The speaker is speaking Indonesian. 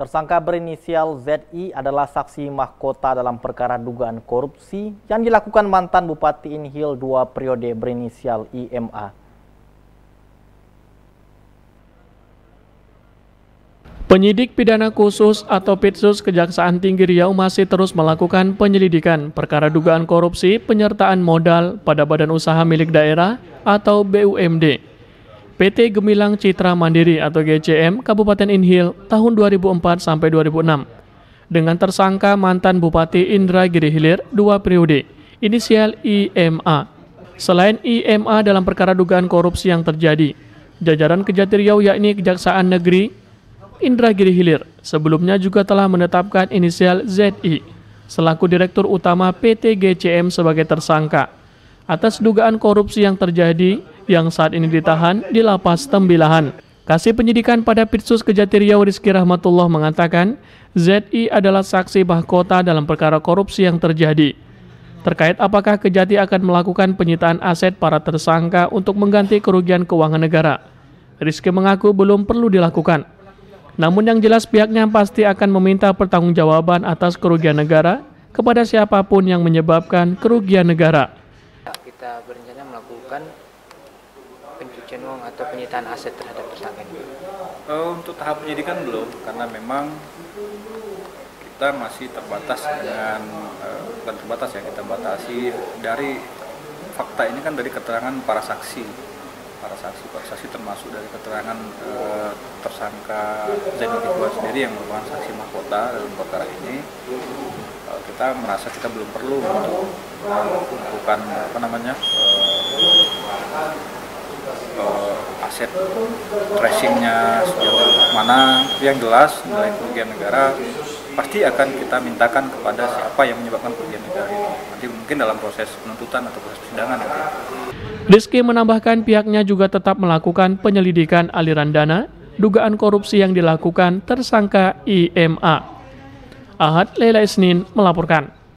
Tersangka berinisial ZI adalah saksi mahkota dalam perkara dugaan korupsi yang dilakukan mantan Bupati Inhil 2 periode berinisial IMA. Penyidik pidana khusus atau Pitsus Kejaksaan Tinggi Riau masih terus melakukan penyelidikan perkara dugaan korupsi penyertaan modal pada badan usaha milik daerah atau BUMD. PT Gemilang Citra Mandiri atau GCM Kabupaten Inhil tahun 2004 sampai 2006 dengan tersangka mantan Bupati Indragiri Hilir 2 periode inisial IMA. Selain IMA dalam perkara dugaan korupsi yang terjadi, jajaran Kejati Riau yakni Kejaksaan Negeri Indragiri Hilir sebelumnya juga telah menetapkan inisial ZI selaku Direktur Utama PT GCM sebagai tersangka atas dugaan korupsi yang terjadi yang saat ini ditahan di Lapas Tembilahan. Kasih Penyidikan pada Pitsus Kejati Riau Rizky Rahmatullah mengatakan ZI adalah saksi mahkota dalam perkara korupsi yang terjadi. Terkait apakah Kejati akan melakukan penyitaan aset para tersangka untuk mengganti kerugian keuangan negara, Rizky mengaku belum perlu dilakukan. Namun yang jelas pihaknya pasti akan meminta pertanggungjawaban atas kerugian negara kepada siapapun yang menyebabkan kerugian negara. Kita berencana melakukan pencucian uang atau penyitaan aset terhadap tersangka ini. Untuk tahap penyidikan belum, karena memang kita masih terbatas dengan bukan terbatas ya, kita batasi dari fakta ini kan dari keterangan para saksi termasuk dari keterangan tersangka Zainuddin Iqbal sendiri yang merupakan saksi mahkota dalam perkara ini. Kita merasa kita belum perlu untuk melakukan aset tracingnya sejauh mana. Yang jelas nilai kerugian negara pasti akan kita mintakan kepada siapa yang menyebabkan kerugian negara ini. Nanti mungkin dalam proses penuntutan atau proses persidangan nanti. Rizky menambahkan pihaknya juga tetap melakukan penyelidikan aliran dana dugaan korupsi yang dilakukan tersangka IMA. Ahad Leila Isnin melaporkan.